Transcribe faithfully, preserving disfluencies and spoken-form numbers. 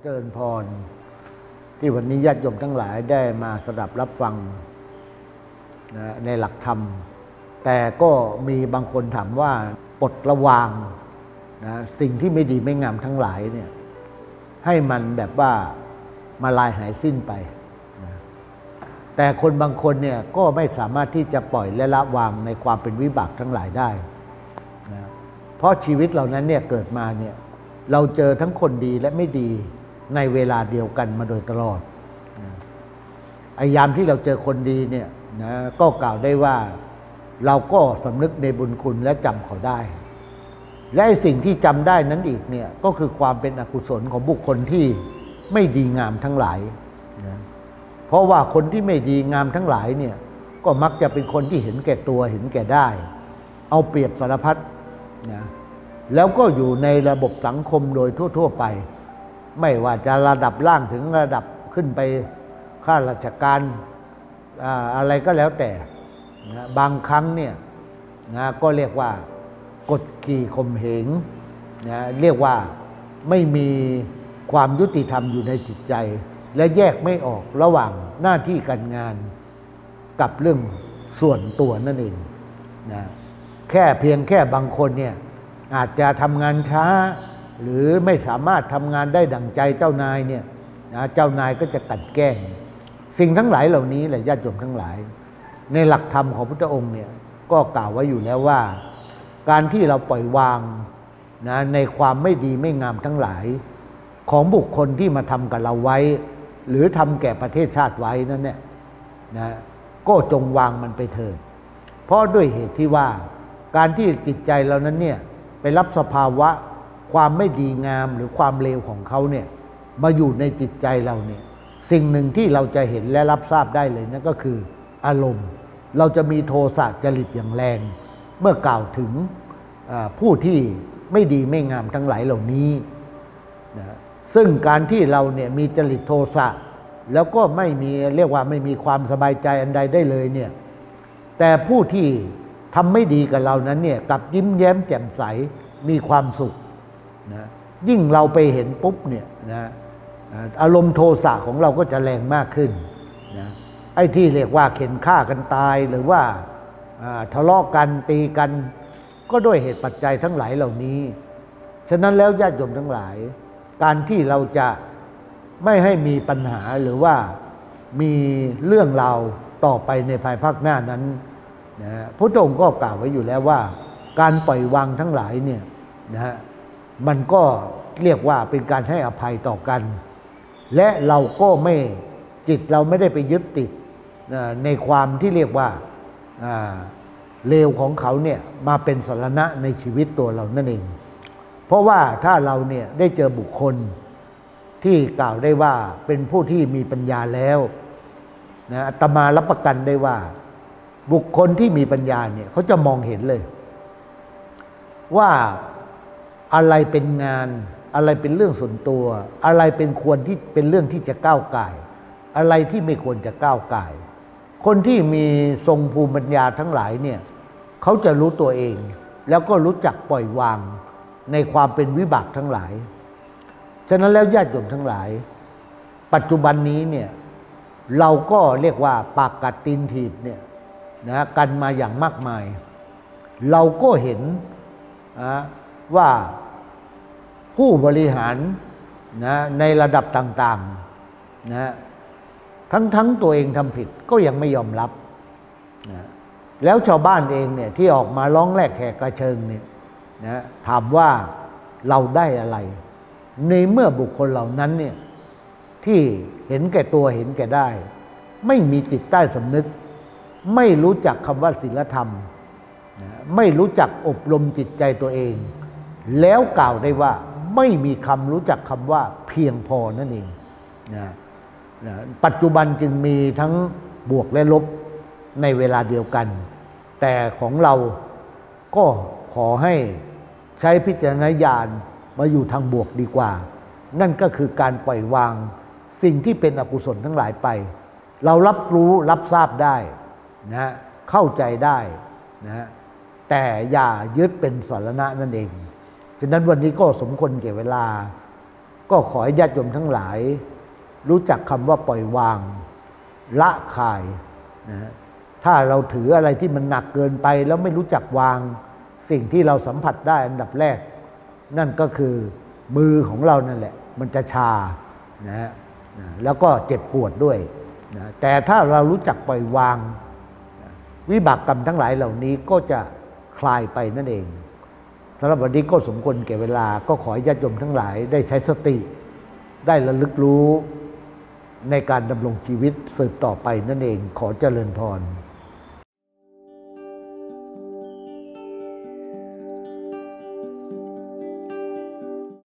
เจริญพรที่วันนี้ญาติโยมทั้งหลายได้มาสดับรับฟังนะในหลักธรรมแต่ก็มีบางคนถามว่าปลดระวางนะสิ่งที่ไม่ดีไม่งามทั้งหลายเนี่ยให้มันแบบว่ามาลายหายสิ้นไปนะแต่คนบางคนเนี่ยก็ไม่สามารถที่จะปล่อยและละวางในความเป็นวิบากทั้งหลายได้นะเพราะชีวิตเหล่านั้นเนี่ยเกิดมาเนี่ยเราเจอทั้งคนดีและไม่ดีในเวลาเดียวกันมาโดยตลอดไอ้ยามที่เราเจอคนดีเนี่ยนะก็กล่าวได้ว่าเราก็สำนึกในบุญคุณและจำเขาได้และสิ่งที่จำได้นั้นอีกเนี่ยก็คือความเป็นอกุศลของบุคคลที่ไม่ดีงามทั้งหลายนะเพราะว่าคนที่ไม่ดีงามทั้งหลายเนี่ยก็มักจะเป็นคนที่เห็นแก่ตัวเห็นแก่ได้เอาเปรียบสารพัดนะแล้วก็อยู่ในระบบสังคมโดยทั่วๆไปไม่ว่าจะระดับล่างถึงระดับขึ้นไปข้าราชการอะไรก็แล้วแต่นะบางครั้งเนี่ยนะก็เรียกว่ากดขี่ข่มเหงนะเรียกว่าไม่มีความยุติธรรมอยู่ในจิตใจและแยกไม่ออกระหว่างหน้าที่การงานกับเรื่องส่วนตัวนั่นเองนะแค่เพียงแค่บางคนเนี่ยอาจจะทำงานช้าหรือไม่สามารถทำงานได้ดั่งใจเจ้านายเนี่ยนะเจ้านายก็จะกลั่นแกล้งสิ่งทั้งหลายเหล่านี้แหละญาติโยมทั้งหลายในหลักธรรมของพุทธองค์เนี่ยก็กล่าวไว้อยู่แล้วว่าการที่เราปล่อยวางนะในความไม่ดีไม่งามทั้งหลายของบุคคลที่มาทำกับเราไว้หรือทำแก่ประเทศชาติไว้นั่นเนี่ยนะก็จงวางมันไปเถิดเพราะด้วยเหตุที่ว่าการที่จิตใจเรานั้นเนี่ยไปรับสภาวะความไม่ดีงามหรือความเลวของเขาเนี่ยมาอยู่ในจิตใจเราเนี่ยสิ่งหนึ่งที่เราจะเห็นและรับทราบได้เลยนั่นก็คืออารมณ์เราจะมีโทสะจริตอย่างแรงเมื่อกล่าวถึงผู้ที่ไม่ดีไม่งามทั้งหลายเหล่านี้นะซึ่งการที่เราเนี่ยมีจริตโทสะแล้วก็ไม่มีเรียกว่าไม่มีความสบายใจอันใดได้เลยเนี่ยแต่ผู้ที่ทำไม่ดีกับเรานั้นเนี่ยกลับยิ้มแย้มแจ่มใสมีความสุขนะยิ่งเราไปเห็นปุ๊บเนี่ยนะอารมณ์โทสะของเราก็จะแรงมากขึ้นนะไอ้ที่เรียกว่าเข็นฆ่ากันตายหรือว่าทะเลาะกันตีกันก็ด้วยเหตุปัจจัยทั้งหลายเหล่านี้ฉะนั้นแล้วญาติโยมทั้งหลายการที่เราจะไม่ให้มีปัญหาหรือว่ามีเรื่องราวต่อไปในภายภาคหน้านั้นนะพระองค์ก็กล่าวไว้อยู่แล้วว่าการปล่อยวางทั้งหลายเนี่ยนะฮะมันก็เรียกว่าเป็นการให้อภัยต่อกันและเราก็ไม่จิตเราไม่ได้ไปยึดติดในความที่เรียกว่าเลวของเขาเนี่ยมาเป็นสรณะในชีวิตตัวเรานั่นเองเพราะว่าถ้าเราเนี่ยได้เจอบุคคลที่กล่าวได้ว่าเป็นผู้ที่มีปัญญาแล้วนะอาตมารับประกันได้ว่าบุคคลที่มีปัญญาเนี่ยเขาจะมองเห็นเลยว่าอะไรเป็นงานอะไรเป็นเรื่องส่วนตัวอะไรเป็นควรที่เป็นเรื่องที่จะก้าวก่ายอะไรที่ไม่ควรจะก้าวก่ายคนที่มีทรงภูมิปัญญาทั้งหลายเนี่ยเขาจะรู้ตัวเองแล้วก็รู้จักปล่อยวางในความเป็นวิบากทั้งหลายฉะนั้นแล้วญาติโยมทั้งหลายปัจจุบันนี้เนี่ยเราก็เรียกว่าปากกัดตีนถีบเนี่ยนะกันมาอย่างมากมายเราก็เห็นนะว่าผู้บริหารนะในระดับต่างๆนะทั้งๆตัวเองทำผิดก็ยังไม่ยอมรับนะแล้วชาวบ้านเองเนี่ยที่ออกมาร้องแรกแขกกระเชิงเนี่ยนะถามว่าเราได้อะไรในเมื่อบุคคลเหล่านั้นเนี่ยที่เห็นแก่ตัวเห็นแก่ได้ไม่มีจิตใต้สำนึกไม่รู้จักคำว่าศีลธรรมนะไม่รู้จักอบรมจิตใจตัวเองแล้วกล่าวได้ว่าไม่มีคำรู้จักคำว่าเพียงพอนั่นเองนะนะปัจจุบันจึงมีทั้งบวกและลบในเวลาเดียวกันแต่ของเราก็ขอให้ใช้พิจารณญาณมาอยู่ทางบวกดีกว่านั่นก็คือการปล่อยวางสิ่งที่เป็นอกุศลทั้งหลายไปเรารับรู้รับทราบได้นะเข้าใจได้นะแต่อย่ายึดเป็นสรณะนั่นเองฉะนั้นวันนี้ก็สมควรแก่เวลาก็ขอให้ญาติโยมทั้งหลาย รู้จักคำว่าปล่อยวางละคายนะถ้าเราถืออะไรที่มันหนักเกินไปแล้วไม่รู้จักวางสิ่งที่เราสัมผัสได้อันดับแรกนั่นก็คือมือของเรานั่นแหละมันจะชานะฮะแล้วก็เจ็บปวดด้วยนะแต่ถ้าเรารู้จักปล่อยวางวิบากกรรมทั้งหลายเหล่านี้ก็จะคลายไปนั่นเองสำหรับวันนี้ก็สมควรแก่เวลาก็ขอให้ญาติโยมทั้งหลายได้ใช้สติได้ระลึกรู้ในการดำรงชีวิตสืบต่อไปนั่นเองขอเจริญพร